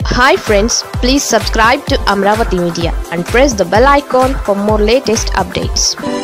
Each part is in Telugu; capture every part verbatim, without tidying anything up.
Hi friends, please subscribe to Amaravathi Media and press the bell icon for more latest updates.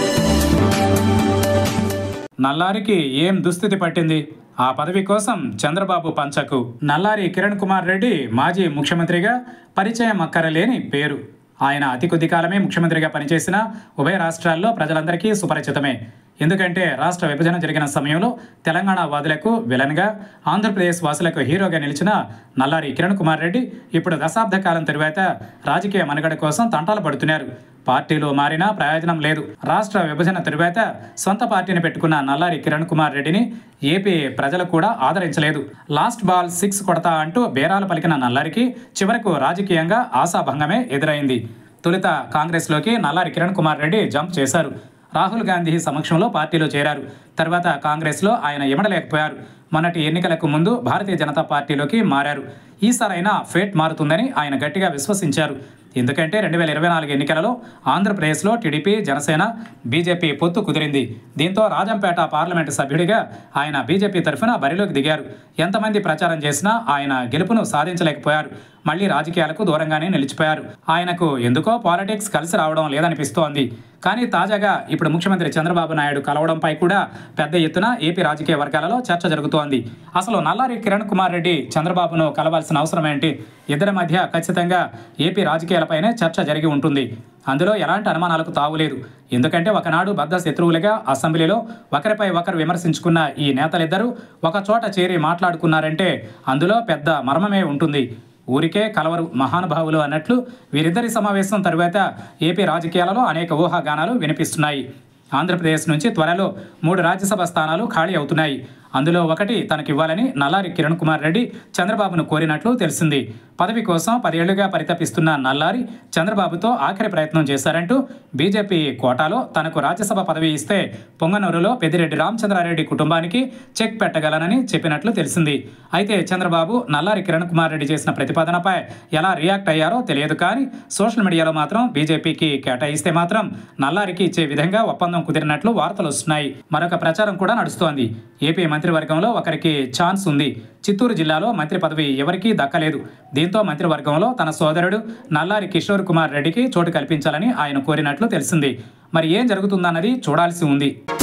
నల్లారికి ఏం దుస్థితి పట్టింది? ఆ పదవి కోసం చంద్రబాబు పంచకు. నల్లారి కిరణ్ కుమార్ రెడ్డి మాజీ ముఖ్యమంత్రిగా పరిచయం అక్కరలేని పేరు. ఆయన అతి కొద్ది కాలమే ముఖ్యమంత్రిగా పనిచేసిన ఉభయ రాష్ట్రాల్లో ప్రజలందరికీ సుపరిచితమే. ఎందుకంటే రాష్ట్ర విభజన జరిగిన సమయంలో తెలంగాణ వాదులకు విలన్గా, ఆంధ్రప్రదేశ్ వాసులకు హీరోగా నిలిచిన నల్లారి కిరణ్ కుమార్ రెడ్డి ఇప్పుడు దశాబ్ద కాలం తరువాత రాజకీయ మనుగడ కోసం తంటాలు పడుతున్నారు. పార్టీలు మారినా ప్రయోజనం లేదు. రాష్ట్ర విభజన తరువాత సొంత పార్టీని పెట్టుకున్న నల్లారి కిరణ్ కుమార్ రెడ్డిని ఏపీ ప్రజలు కూడా ఆదరించలేదు. లాస్ట్ బాల్ సిక్స్ కొడతా అంటూ బేరాలు పలికిన నల్లారికి చివరకు రాజకీయంగా ఆశాభంగమే ఎదురైంది. తొలుత కాంగ్రెస్లోకి నల్లారి కిరణ్ కుమార్ రెడ్డి జంప్ చేశారు. రాహుల్ గాంధీ సమక్షంలో పార్టీలో చేరారు. తర్వాత కాంగ్రెస్లో ఆయన ఇమడలేకపోయారు. మొన్నటి ఎన్నికలకు ముందు భారతీయ జనతా పార్టీలోకి మారారు. ఈసారైనా ఫేట్ మారుతుందని ఆయన గట్టిగా విశ్వసించారు. ఎందుకంటే రెండు వేల ఇరవై నాలుగు ఎన్నికలలో ఆంధ్రప్రదేశ్లో టీడీపీ, జనసేన, బీజేపీ పొత్తు కుదిరింది. దీంతో రాజంపేట పార్లమెంటు సభ్యుడిగా ఆయన బీజేపీ తరఫున బరిలోకి దిగారు. ఎంతమంది ప్రచారం చేసినా ఆయన గెలుపును సాధించలేకపోయారు. మళ్లీ రాజకీయాలకు దూరంగానే నిలిచిపోయారు. ఆయనకు ఎందుకో పాలిటిక్స్ కలిసి రావడం లేదనిపిస్తోంది. కానీ తాజాగా ఇప్పుడు ముఖ్యమంత్రి చంద్రబాబు నాయుడు కలవడంపై కూడా పెద్ద ఎత్తున ఏపీ రాజకీయ వర్గాలలో చర్చ జరుగుతోంది. అసలు నల్లారి కిరణ్ కుమార్ రెడ్డి చంద్రబాబును కలవాల్సిన అవసరం ఏంటి? ఇద్దరి మధ్య ఖచ్చితంగా ఏపీ రాజకీయాలపైనే చర్చ జరిగి ఉంటుంది. అందులో ఎలాంటి అనుమానాలకు తావులేదు. ఎందుకంటే ఒకనాడు బద్ధ శత్రువులుగా అసెంబ్లీలో ఒకరిపై ఒకరు విమర్శించుకున్న ఈ నేతలిద్దరూ ఒక చోట చేరి మాట్లాడుకున్నారంటే అందులో పెద్ద మర్మమే ఉంటుంది. ఊరికే కలవరు మహానుభావులు అన్నట్లు వీరిద్దరి సమావేశం తరువాత ఏపీ రాజకీయాలలో అనేక ఊహాగానాలు వినిపిస్తున్నాయి. ఆంధ్రప్రదేశ్ నుంచి త్వరలో మూడు రాజ్యసభ స్థానాలు ఖాళీ అవుతున్నాయి. అందులో ఒకటి తనకివ్వాలని నల్లారి కిరణ్ కుమార్ రెడ్డి చంద్రబాబును కోరినట్లు తెలిసింది. పదవి కోసం పదేళ్లుగా పరితపిస్తున్న నల్లారి చంద్రబాబుతో ఆఖరి ప్రయత్నం చేశారంటూ బీజేపీ కోటాలో తనకు రాజ్యసభ పదవి ఇస్తే పొంగనూరులో పెద్దిరెడ్డి రామచంద్రారెడ్డి కుటుంబానికి చెక్ పెట్టగలనని చెప్పినట్లు తెలిసింది. అయితే చంద్రబాబు నల్లారి కిరణ్ కుమార్ రెడ్డి చేసిన ప్రతిపాదనపై ఎలా రియాక్ట్ అయ్యారో తెలియదు. కానీ సోషల్ మీడియాలో మాత్రం బీజేపీకి కేటాయిస్తే మాత్రం నల్లారికి ఇచ్చే విధంగా ఒప్పందం కుదిరినట్లు వార్తలు వస్తున్నాయి. మరొక ప్రచారం కూడా నడుస్తోంది. ఏపీ మంత్రివర్గంలో ఒకరికి ఛాన్స్ ఉంది. చిత్తూరు జిల్లాలో మంత్రి పదవి ఎవరికీ దక్కలేదు. దీంతో మంత్రివర్గంలో తన సోదరుడు నల్లారి కిషోర్ కుమార్ రెడ్డికి చోటు కల్పించాలని ఆయన కోరినట్లు తెలిసింది. మరి ఏం జరుగుతుందన్నది చూడాల్సి ఉంది.